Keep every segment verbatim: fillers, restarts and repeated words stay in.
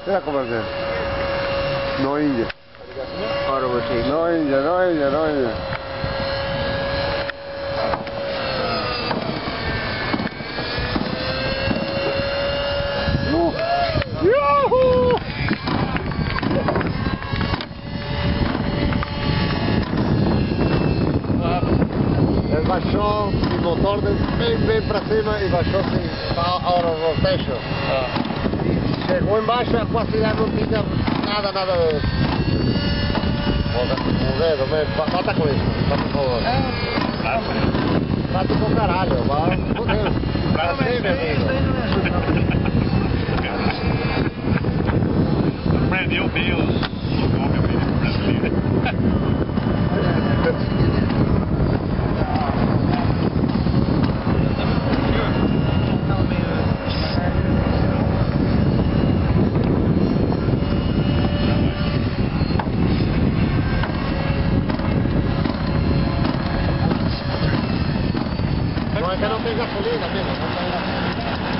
Mira cómo es. No india. Auto rotation. No india, no india, no india. Yahoo! Ele baixou o motor de bem, bem para cima e baixou sem auto rotation. Ah. Chegou embaixo e quase não tinha nada, nada de... O dedo, bata com isso, bata com o outro. Bate com o caralho, vai. Fudeu. Pra cima, amigo. Aprendeu bem os nomes brasileiros. Não, é que não tem gasolina mesmo, não tem gasolina.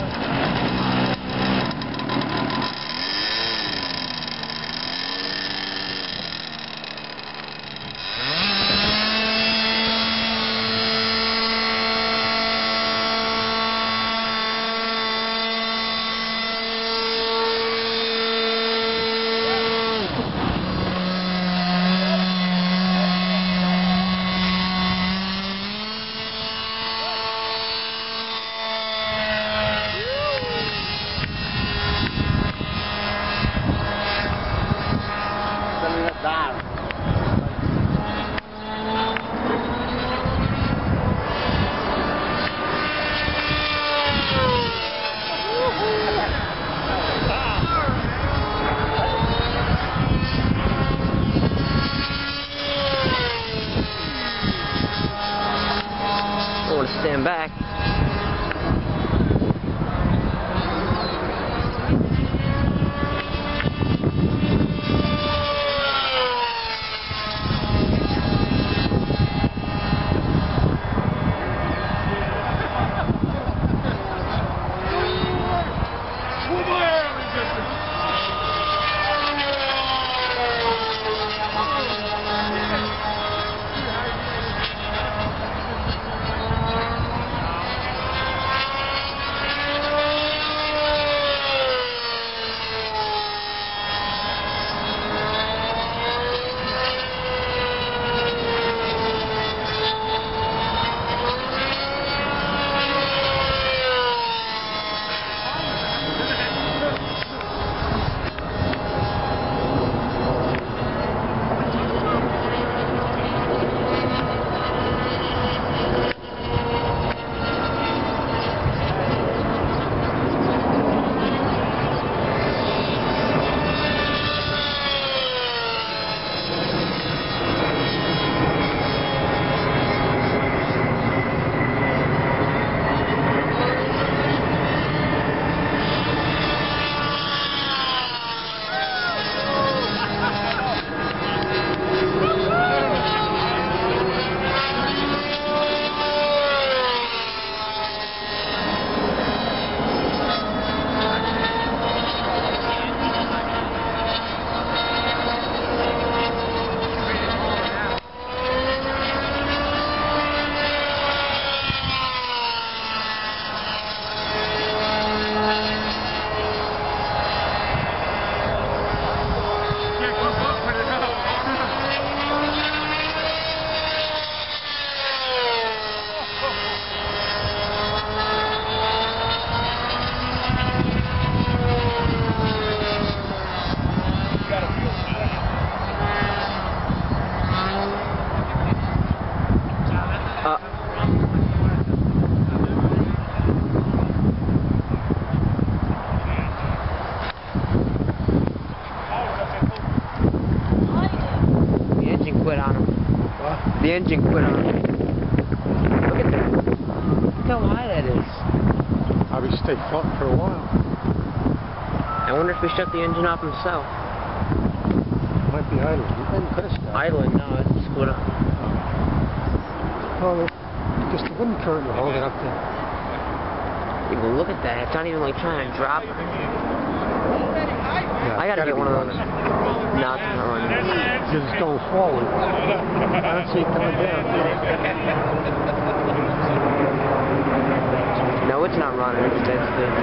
I want to stand back. The engine quit on. Look at that. Look how high that is. Probably stay floating for a while. I wonder if we shut the engine off himself. Might be idling. You could have stopped. Idling? No, it's split up. Oh, just the wind current will hold it up there. Yeah, well, look at that. It's not even like trying to drop. I gotta get one of those. No, it's not running. Just going forward. I don't see it coming down. No, it's not running. It's dead still.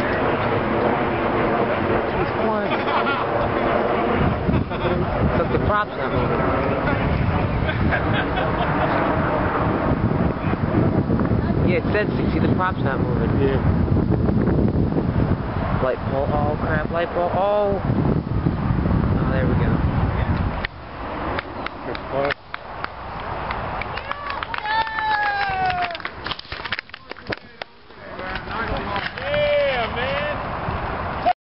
It's flying. Look, the prop's not moving. Yeah, it said sixty. The prop's not moving. Yeah. Light pole. Oh crap! Light pole. Oh. Oh, there we go.